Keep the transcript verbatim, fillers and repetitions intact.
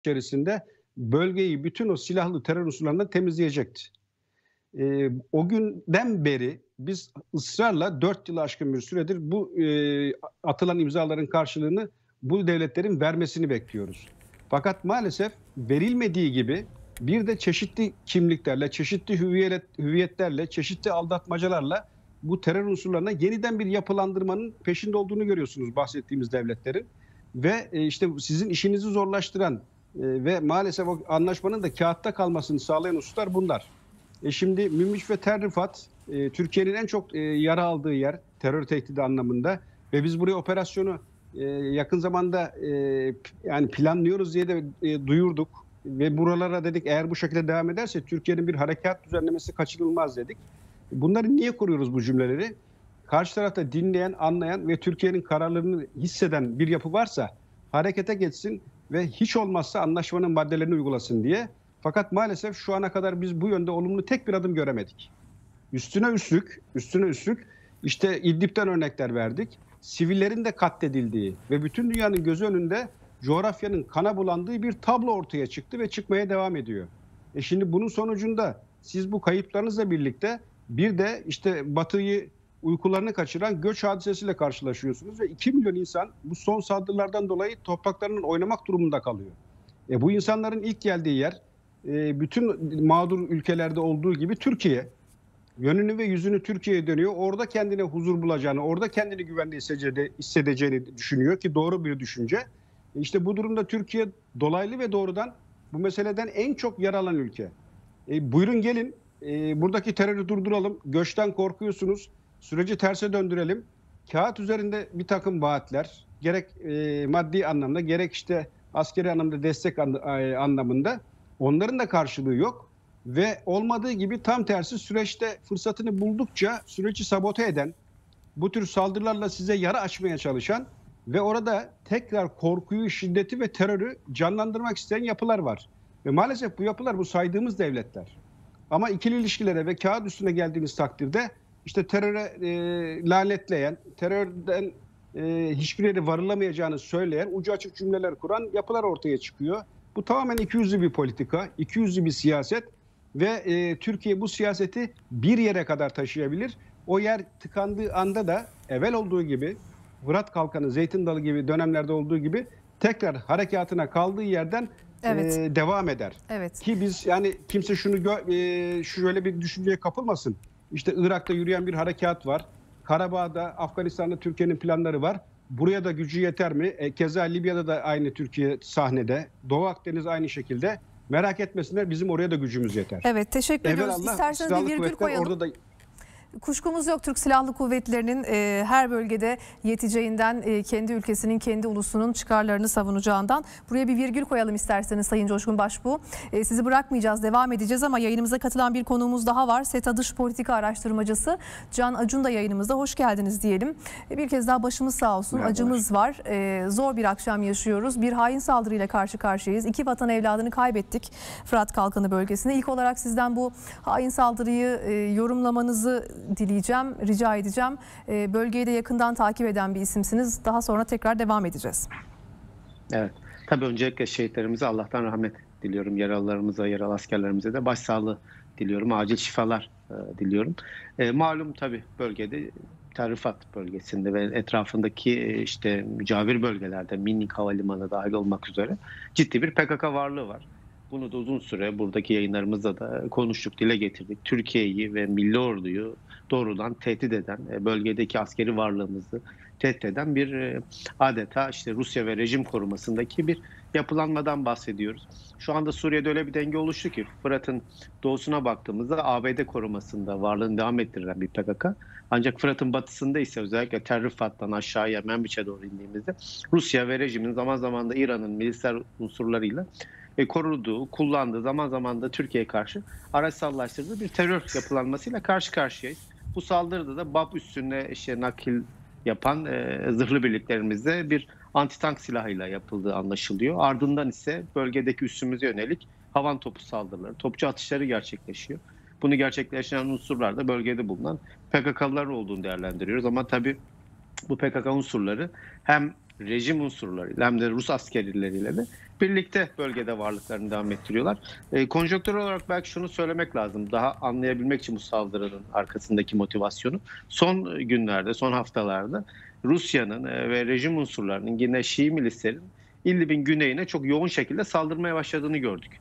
içerisinde bölgeyi bütün o silahlı terör unsurlarından temizleyecekti. Eee, o günden beri biz ısrarla dört yılı aşkın bir süredir bu, eee, atılan imzaların karşılığını bu devletlerin vermesini bekliyoruz. Fakat maalesef verilmediği gibi bir de çeşitli kimliklerle, çeşitli hüviyet hüviyetlerle, çeşitli aldatmacalarla bu terör unsurlarına yeniden bir yapılandırmanın peşinde olduğunu görüyorsunuz bahsettiğimiz devletlerin. Ve, eee, işte sizin işinizi zorlaştıran, eee, ve maalesef o anlaşmanın da kağıtta kalmasını sağlayan hususlar bunlar. E, şimdi Münbiç ve Tel Rifat, eee, Türkiye'nin en çok, eee, yara aldığı yer terör tehdidi anlamında ve biz buraya operasyonu, eee, yakın zamanda, eee, p yani planlıyoruz diye de, eee, duyurduk ve buralara dedik eğer bu şekilde devam ederse Türkiye'nin bir harekat düzenlemesi kaçınılmaz dedik. Bunları niye kuruyoruz bu cümleleri? Karşı tarafta dinleyen, anlayan ve Türkiye'nin kararlarını hisseden bir yapı varsa harekete geçsin ve hiç olmazsa anlaşmanın maddelerini uygulasın diye. Fakat maalesef şu ana kadar biz bu yönde olumlu tek bir adım göremedik. Üstüne üstlük, üstüne üstlük işte İdlib'den örnekler verdik. Sivillerin de katledildiği ve bütün dünyanın gözü önünde coğrafyanın kana bulandığı bir tablo ortaya çıktı ve çıkmaya devam ediyor. E şimdi bunun sonucunda siz bu kayıplarınızla birlikte bir de işte Batı'yı uykularını kaçıran göç hadisesiyle karşılaşıyorsunuz ve iki milyon insan bu son saldırılardan dolayı topraklarının oynamak durumunda kalıyor. E bu insanların ilk geldiği yer e, bütün mağdur ülkelerde olduğu gibi Türkiye. Yönünü ve yüzünü Türkiye'ye dönüyor. Orada kendine huzur bulacağını, orada kendini güvende hissedeceğini düşünüyor ki doğru bir düşünce. E işte bu durumda Türkiye dolaylı ve doğrudan bu meseleden en çok yaralan ülke. E, buyurun gelin, e, buradaki terörü durduralım. Göçten korkuyorsunuz. Süreci terse döndürelim. Kağıt üzerinde bir takım vaatler, gerek e, maddi anlamda, gerek işte askeri anlamda destek an, e, anlamında onların da karşılığı yok. Ve olmadığı gibi tam tersi süreçte fırsatını buldukça süreci sabote eden, bu tür saldırılarla size yara açmaya çalışan ve orada tekrar korkuyu, şiddeti ve terörü canlandırmak isteyen yapılar var. Ve maalesef bu yapılar bu saydığımız devletler. Ama ikili ilişkilere ve kağıt üstüne geldiğiniz takdirde işte teröre e, lanetleyen, terörden e, hiçbir yere varılamayacağını söyleyen, ucu açık cümleler kuran yapılar ortaya çıkıyor. Bu tamamen ikiyüzlü bir politika, ikiyüzlü bir siyaset ve e, Türkiye bu siyaseti bir yere kadar taşıyabilir. O yer tıkandığı anda da evvel olduğu gibi, Fırat Kalkanı, Zeytin Dalı gibi dönemlerde olduğu gibi tekrar harekatına kaldığı yerden Evet. e, devam eder. Evet. Ki biz yani kimse şunu e, şöyle bir düşünceye kapılmasın. İşte Irak'ta yürüyen bir harekat var. Karabağ'da, Afganistan'da Türkiye'nin planları var. Buraya da gücü yeter mi? E, keza Libya'da da aynı Türkiye sahnede. Doğu Akdeniz aynı şekilde. Merak etmesinler, bizim oraya da gücümüz yeter. Evet, teşekkür ediyoruz. Evelallah, İsterseniz bir virgül koyalım. Orada da... Kuşkumuz yok, Türk Silahlı Kuvvetleri'nin e, her bölgede yeteceğinden, e, kendi ülkesinin, kendi ulusunun çıkarlarını savunacağından. Buraya bir virgül koyalım isterseniz Sayın Coşkun Başbuğ. E, sizi bırakmayacağız, devam edeceğiz ama yayınımıza katılan bir konuğumuz daha var. SETA Dış Politika Araştırmacısı Can Acun da yayınımızda. Hoş geldiniz diyelim. E, bir kez daha başımız sağ olsun. Merhaba. Acımız var. E, zor bir akşam yaşıyoruz. Bir hain saldırıyla karşı karşıyayız. İki vatan evladını kaybettik Fırat Kalkanı bölgesinde. İlk olarak sizden bu hain saldırıyı e, yorumlamanızı dileyeceğim, rica edeceğim. E, bölgeyi de yakından takip eden bir isimsiniz. Daha sonra tekrar devam edeceğiz. Evet. Tabii öncelikle şehitlerimize Allah'tan rahmet diliyorum. Yaralılarımıza, yaralı askerlerimize de başsağlığı diliyorum. Acil şifalar e, diliyorum. E, malum tabii bölgede Tel Rifat bölgesinde ve etrafındaki e, işte mücavir bölgelerde Minik Havalimanı dahil olmak üzere ciddi bir P K K varlığı var. Bunu da uzun süre buradaki yayınlarımızda da konuştuk, dile getirdik. Türkiye'yi ve milli orduyu doğrudan tehdit eden, bölgedeki askeri varlığımızı tehdit eden bir adeta işte Rusya ve rejim korumasındaki bir yapılanmadan bahsediyoruz. Şu anda Suriye'de öyle bir denge oluştu ki Fırat'ın doğusuna baktığımızda A B D korumasında varlığını devam ettiren bir P K K. Ancak Fırat'ın batısında ise özellikle Tel Rifat'tan aşağıya Menbiç'e doğru indiğimizde Rusya ve rejimin zaman zaman da İran'ın milisler unsurlarıyla E, koruduğu, kullandığı, zaman zaman da Türkiye'ye karşı araçsallaştırdığı bir terör yapılanmasıyla karşı karşıyayız. Bu saldırıda da B A P üstüne işte nakil yapan e, zırhlı birliklerimizde bir antitank silahıyla yapıldığı anlaşılıyor. Ardından ise bölgedeki üssümüze yönelik havan topu saldırıları, topçu atışları gerçekleşiyor. Bunu gerçekleştiren unsurlar da bölgede bulunan P K K'lılar olduğunu değerlendiriyoruz. Ama tabii bu P K K unsurları hem rejim unsurlarıyla hem de Rus askerleriyle de birlikte bölgede varlıklarını devam ettiriyorlar. E, konjonktürel olarak belki şunu söylemek lazım. Daha anlayabilmek için bu saldırının arkasındaki motivasyonu. Son günlerde, son haftalarda Rusya'nın e, ve rejim unsurlarının yine Şii milislerin İdlib'in güneyine çok yoğun şekilde saldırmaya başladığını gördük.